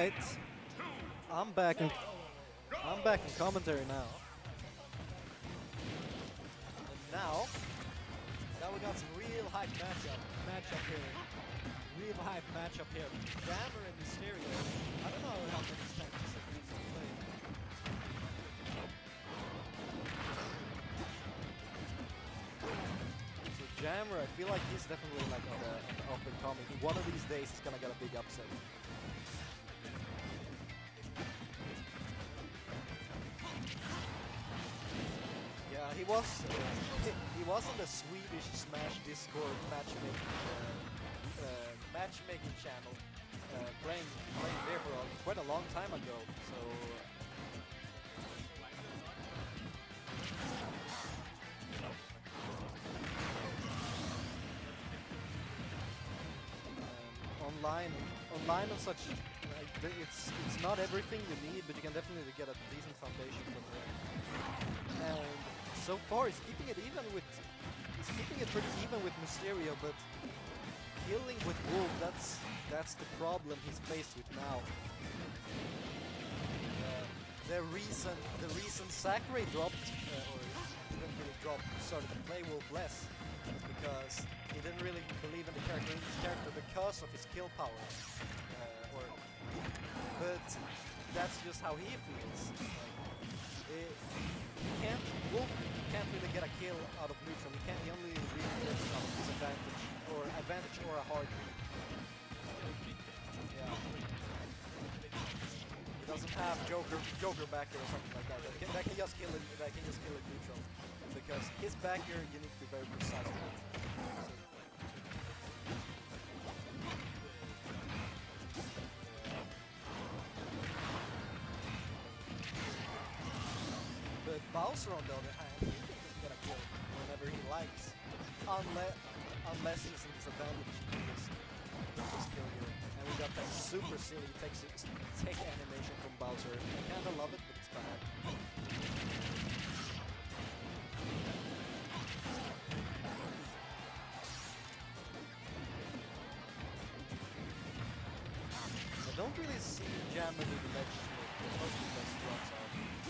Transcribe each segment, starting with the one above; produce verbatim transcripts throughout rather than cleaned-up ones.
right, I'm back in. I'm back in commentary now. And now, now we got some real hype matchup, matchup here. Real hype matchup here. Jammer and Mysterio. I don't know how many times this has been played. So Jammer, I feel like he's definitely like on the, on the up and coming. One of these days he's gonna get a big upset. Yeah, he was uh, he, he was on the Swedish Smash Discord matchmaking uh, uh, matchmaking channel, uh, playing playing there for a, quite a long time ago. So um, online online and such, like, it's it's not everything you need, but you can definitely get a decent foundation from there. And so far, he's keeping it even with he's keeping it pretty even with Mysterio, but killing with Wolf, that's that's the problem he's faced with now. Uh, the reason the reason Sakurai dropped uh, or didn't really drop started to play Wolf less is because he didn't really believe in the character his character because of his kill power. Uh, or but that's just how he feels. Like, it, He can't, Wolf can't really get a kill out of neutral. He can't. He only really gets out of disadvantage or advantage or a hard read. Yeah. He doesn't have Joker, Joker backer or something like that. That can, that can just kill it. That can just kill it neutral. Because his backer, you need to be very precise with it. So, But Bowser, on the other hand, he can just get a kill whenever he likes. Unless, unless he's in disadvantage, he can just, just kill you. And we got that super silly take, take animation from Bowser. I kinda love it, but it's bad. I don't really see Jammer do the ledge smoke. Most of the best runs are.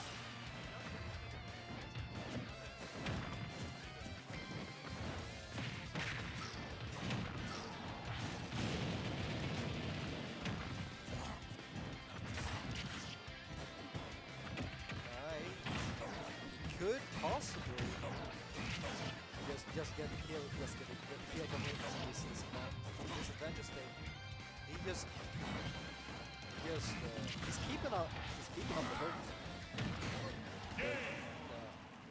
Could possibly just just get killed, just get, get killed from this this disadvantage state. He just he just uh, he's keeping up he's keeping up the hurt. But, uh,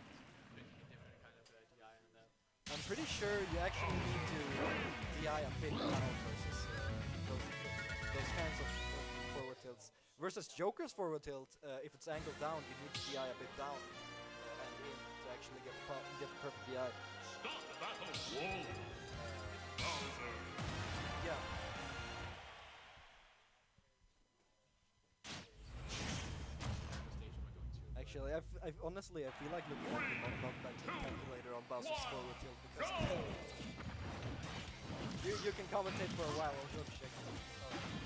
I'm pretty sure you actually need to D I a bit down versus uh, those those kinds of forward tilts. Versus Joker's forward tilt, uh, if it's angled down, you need to D I a bit down. To actually get get the perfect D I. Stop the battle, Wolf. Bowser. Yeah. Actually, I've, I've honestly I feel like looking at the knockback calculator on Bowser's forward tilt because you you can commentate for a while. I'll go check. Oh.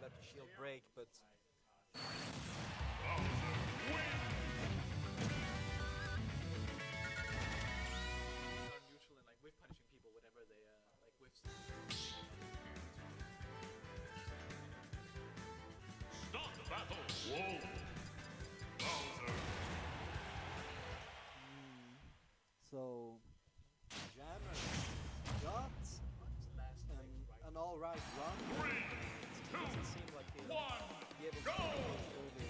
let the shield break, but Are neutral and like whiff punishing people whenever they uh, like whiffs. Start the battle! Wall! Bowser! so Jammer got Just last an, like right. an alright run. Three, It doesn't seem like he'll one, be able to go! through this.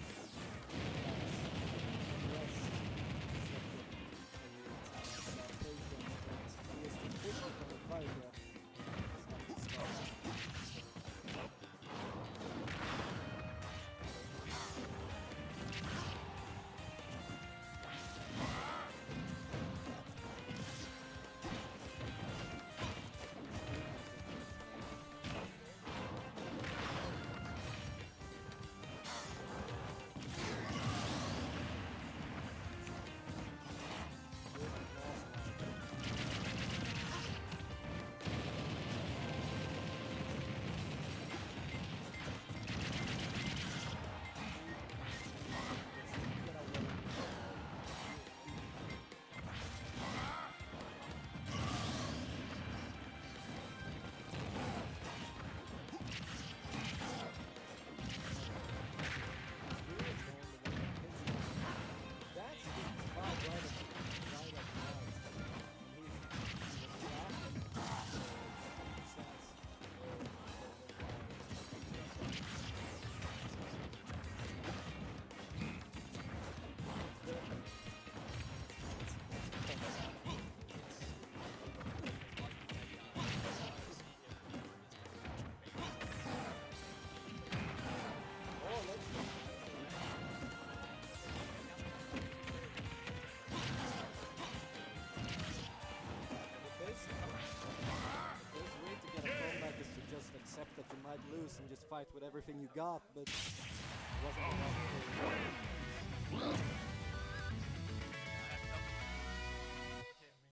Accept that you might lose and just fight with everything you got, but it wasn't enough to